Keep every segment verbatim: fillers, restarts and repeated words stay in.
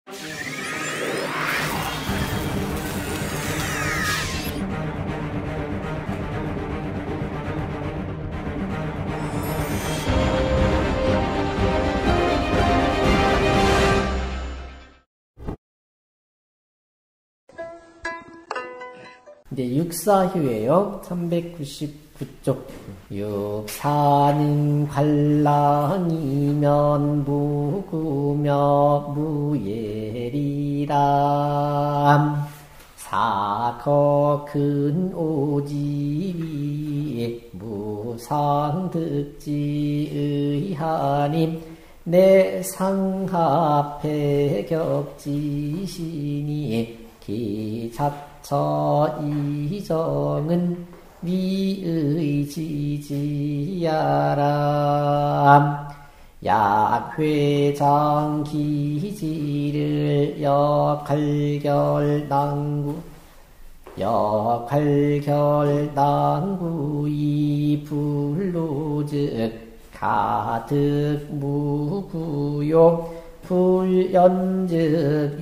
이제 육사효예요. 삼백구십구 쪽. 육사는 관랑이면 무구며 무예리람. 사거 근오지위 무상득지의하님. 내 상하패 격지시니 기잡처 이정은 미의지지야람. 약회장 기지를 역할결당구 역할결당구이 불로즉 가득 무구욕 불연즉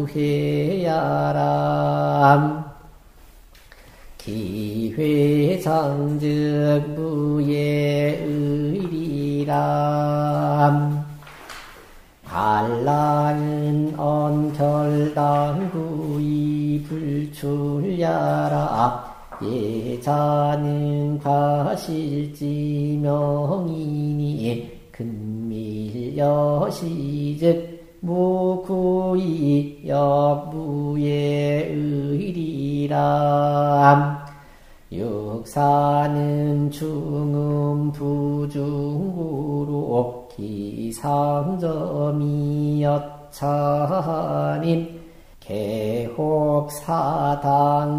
유해야람. 기회장즉 무예의리람. 관랑은 언결당구이 불출야라. 예자는 과실지명이니 근밀여시즉 무구이 역무예의리람. 육사는 중음부중구로 기상점이여차님. 개혹사당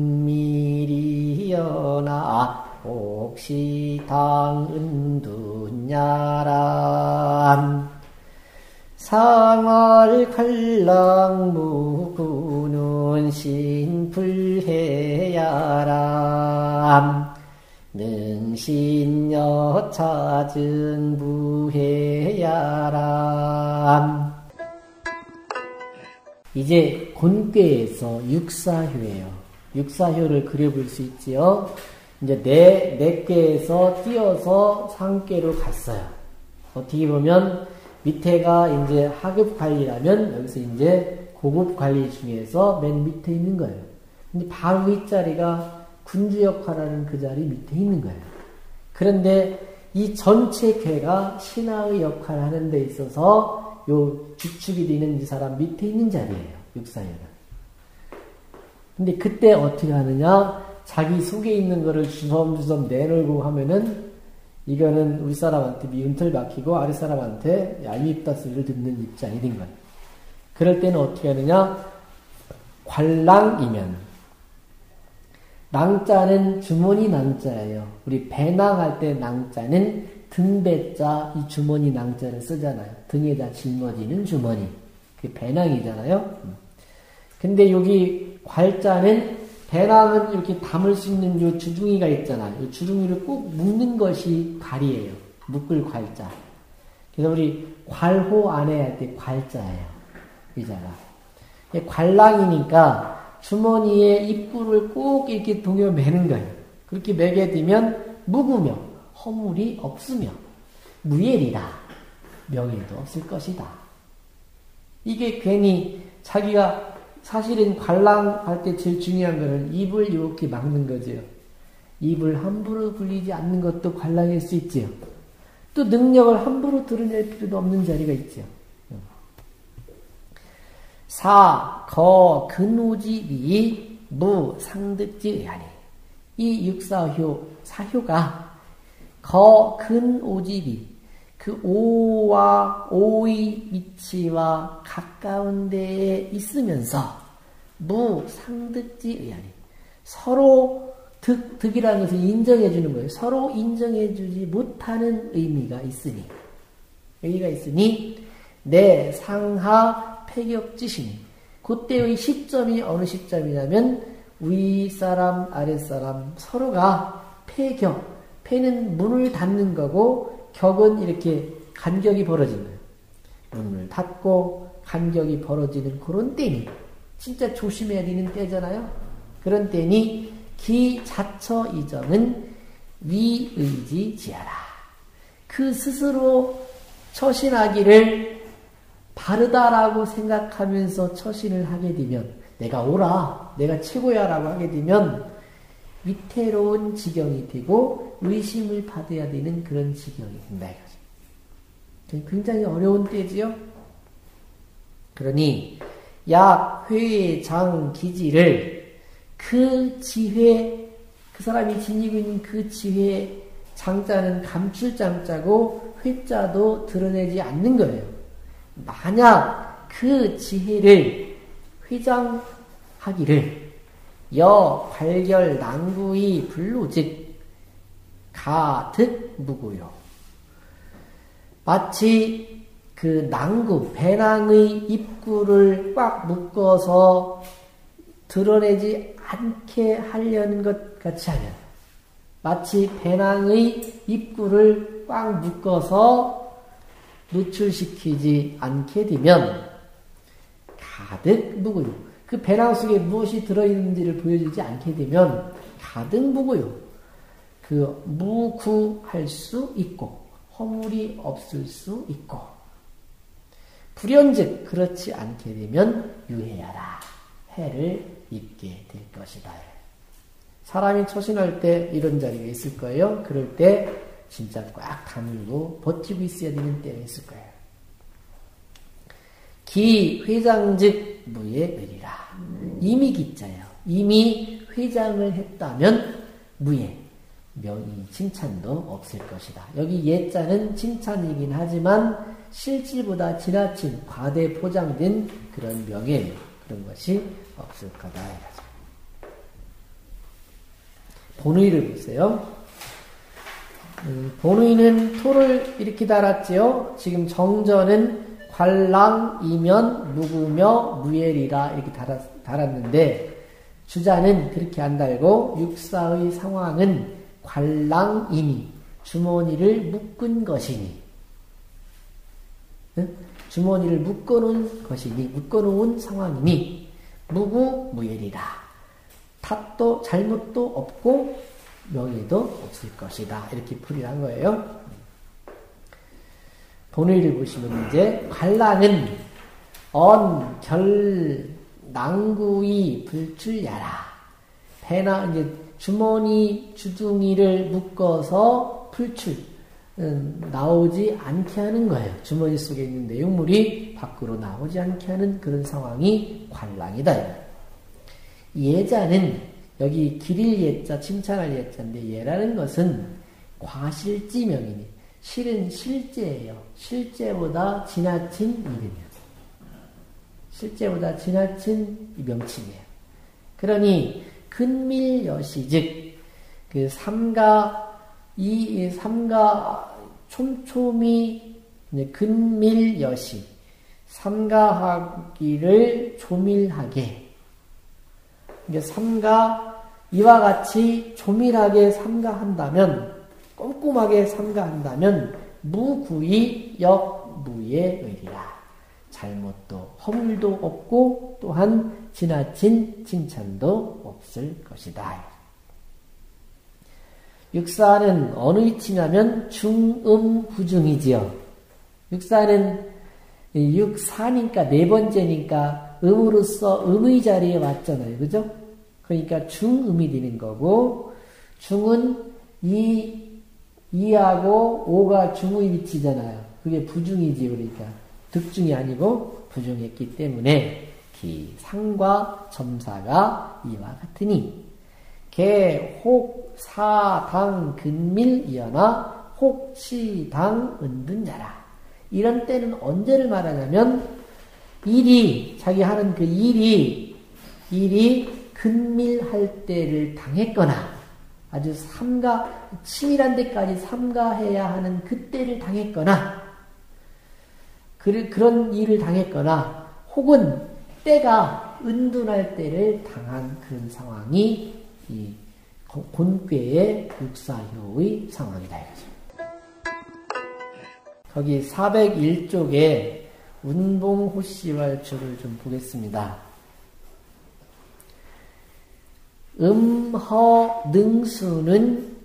근밀이여나 옥시당 은둔야람. 상월 관랑 무구는 신불해야람. 능신여 찾은 부해야람. 이제 곤괴에서 육사효예요. 육사효를 그려볼 수 있지요. 이제 네, 네 께에서 띄어서 상께로 갔어요. 어떻게 보면 밑에가 이제 하급 관리라면 여기서 이제 고급 관리 중에서 맨 밑에 있는 거예요. 근데 바로 이 자리가 군주 역할하는 그 자리 밑에 있는 거예요. 그런데 이 전체 쾌가 신하의 역할을 하는 데 있어서 요 주축이 되는 이 사람 밑에 있는 자리예요. 육사효가. 근데 그때 어떻게 하느냐? 자기 속에 있는 거를 주섬주섬 내놓고 하면은 이거는 우리 사람한테 미운털 박히고 아랫 사람한테 얄밉다 소리를 듣는 입장이 된 거예요. 그럴 때는 어떻게 하느냐? 관랑이면 낭자는 주머니 낭자예요. 우리 배낭할 때 낭자는 등배자 이 주머니 낭자를 쓰잖아요. 등에다 짊어지는 주머니. 그게 배낭이잖아요. 근데 여기 괄자는 배낭은 이렇게 담을 수 있는 요 주둥이가 있잖아요. 이 주둥이를 꼭 묶는 것이 괄이에요. 묶을 괄자. 그래서 우리 괄호 안에 할 때 괄자예요. 의자가. 관랑이니까 주머니에 입구를 꼭 이렇게 동여 매는 거예요. 그렇게 매게 되면 무구며 허물이 없으며 무예리라 명예도 없을 것이다. 이게 괜히 자기가 사실은 관랑할 때 제일 중요한 거는 입을 이렇게 막는 거죠. 입을 함부로 불리지 않는 것도 관랑일 수 있지요. 또 능력을 함부로 드러낼 필요도 없는 자리가 있죠. 사, 거, 근오지비, 무, 상득지의하니. 이 육사효, 사효가 거, 근, 오지비, 그 오와 오의 위치와 가까운 데에 있으면서 무, 상득지의하니. 서로 득, 득이라는 것을 인정해 주는 거예요. 서로 인정해 주지 못하는 의미가 있으니. 의미가 있으니, 내 상하 폐격지시니. 그때의 시점이 어느 시점이냐면, 윗사람, 아랫사람, 서로가 폐격. 폐는 문을 닫는 거고, 격은 이렇게 간격이 벌어진 거예요. 문을 닫고, 간격이 벌어지는 그런 때니 진짜 조심해야 되는 때잖아요. 그런 때니 기자처 이정은 위의지지하라. 그 스스로 처신하기를 바르다라고 생각하면서 처신을 하게 되면 내가 옳아, 내가 최고야 라고 하게 되면 위태로운 지경이 되고 의심을 받아야 되는 그런 지경이 된다. 굉장히 어려운 때지요. 그러니 약, 회, 장, 기지를 그 지회, 그 사람이 지니고 있는 그 지회 장자는 감출 장자고 회자도 드러내지 않는 거예요. 만약 그 지혜를 회장하기를 여, 발결, 낭구의 불로즉 가득 무고요. 마치 그 낭구, 배낭의 입구를 꽉 묶어서 드러내지 않게 하려는 것 같이 하면, 마치 배낭의 입구를 꽉 묶어서 노출시키지 않게 되면 가득 무고요. 그 배낭 속에 무엇이 들어있는지를 보여주지 않게 되면 가득 무고요. 그 무구할 수 있고 허물이 없을 수 있고, 불연즉 그렇지 않게 되면 유해하라. 해를 입게 될 것이다. 사람이 처신할 때 이런 자리가 있을 거예요. 그럴 때 진짜 꽉 다물고 버티고 있어야 되는 때가 있을 거예요. 기 회장즉 무예 의리라. 이미 기자예요. 이미 회장을 했다면 무예, 명의 칭찬도 없을 것이다. 여기 예자는 칭찬이긴 하지만 실질보다 지나친 과대 포장된 그런 명예, 그런 것이 없을 거다. 본의를 보세요. 음, 본의는 토를 이렇게 달았지요. 지금 정전은 관랑, 이면, 무구며, 무예리라 이렇게 달았, 달았는데 주자는 그렇게 안 달고 육사의 상황은 관랑이니 주머니를 묶은 것이니, 응? 주머니를 묶어놓은 것이니, 묶어놓은 상황이니 무구, 무예리라. 탓도 잘못도 없고 명예도 없을 것이다. 이렇게 풀이를 한 거예요. 본의를 보시면 이제 관랑은 언, 결, 낭구이, 불출야라. 배나 이제 주머니 주둥이를 묶어서 풀출 음, 나오지 않게 하는 거예요. 주머니 속에 있는 내용물이 밖으로 나오지 않게 하는 그런 상황이 관랑이다. 예자는 여기 기릴 예자, 칭찬할 예자인데 예라는 것은 과실지명이니 실은 실제예요. 실제보다 지나친 이름이에요. 실제보다 지나친 명칭이에요. 그러니 근밀여시 즉 그 삼가 이 삼가 촘촘히 근밀여시 삼가하기를 조밀하게, 이게 삼가 이와 같이 조밀하게 삼가한다면, 꼼꼼하게 삼가한다면 무구이 역무의 의리라. 잘못도 허물도 없고 또한 지나친 칭찬도 없을 것이다. 육사는 어느 위치냐면 중음구중이지요. 육사는 육사니까 네 번째니까 음으로서 음의 자리에 왔잖아요. 그죠? 그러니까 중음이 되는 거고, 중은 이, 이하고 오가 중의 위치잖아요. 그게 부중이지. 그러니까 득중이 아니고 부중했기 때문에 기, 상과 점사가 이와 같으니 개, 혹, 사, 당, 근밀, 이어나 혹, 시, 당, 은둔자라. 이런 때는 언제를 말하냐면 일이, 자기 하는 그 일이 일이 근밀할 때를 당했거나 아주 삼가, 치밀한 데까지 삼가해야 하는 그때를 당했거나, 그, 그런 일을 당했거나, 혹은 때가 은둔할 때를 당한 그런 상황이 이 곤괴의 육사효의 상황이다. 거기 사백일 쪽에 운봉호씨왈초를 좀 보겠습니다. 음허능수는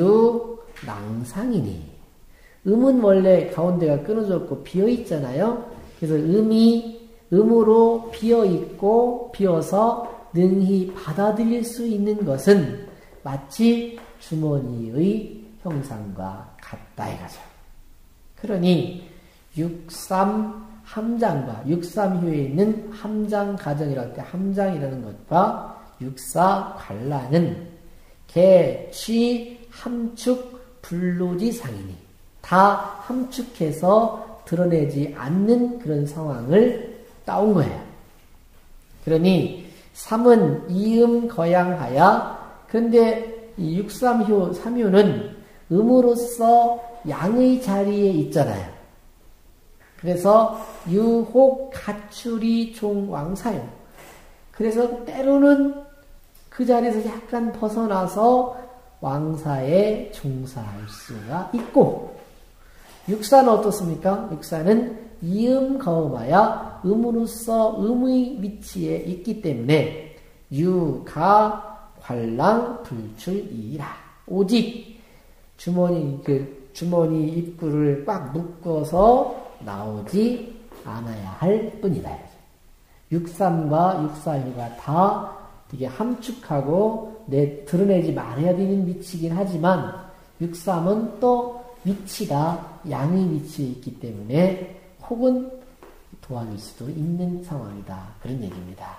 유낭상이니. 음은 원래 가운데가 끊어졌고 비어있잖아요. 그래서 음이 음으로 비어있고 비어서 능히 받아들일 수 있는 것은 마치 주머니의 형상과 같다 이거죠. 그러니 육삼 함장과 육삼효에 있는 함장 가정이라고 할 때 함장이라는 것과 육사 관라는 개, 취, 함축, 불로지상이니 다 함축해서 드러내지 않는 그런 상황을 따온 거예요. 그러니 삼은 이음 거양하야. 그런데 이 육삼효, 삼효는 음으로서 양의 자리에 있잖아요. 그래서 유혹 가출이 종왕사요. 그래서 때로는 그 자리에서 약간 벗어나서 왕사에 종사할 수가 있고, 육사는 어떻습니까? 육사는 이음 거음하야 음으로서 음의 위치에 있기 때문에 유가 관랑 불출이라. 오직 주머니 그 주머니 입구를 꽉 묶어서 나오지 않아야 할 뿐이다. 육삼과 육사효가 다 되게 함축하고 내 드러내지 말아야 되는 위치이긴 하지만 육삼은 또 위치가 양의 위치에 있기 때문에 혹은 도와줄 수도 있는 상황이다. 그런 얘기입니다.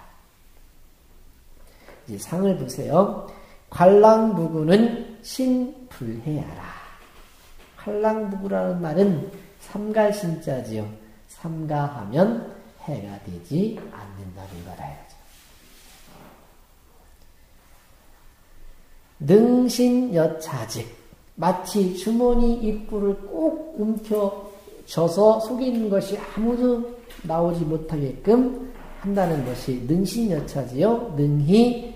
이제 상을 보세요. 관랑무구는 신불해야라. 관랑무구라는 말은 삼갈신자지요. 삼가하면 해가 되지 않는다는 말이죠. 능신여차즉 마치 주머니 입구를 꼭 움켜져서 속에 있는 것이 아무도 나오지 못하게끔 한다는 것이 능신여차지요. 능히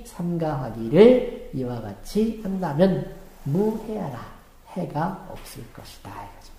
삼가하기를 이와 같이 한다면 무해하라. 해가 없을 것이다. 이거죠.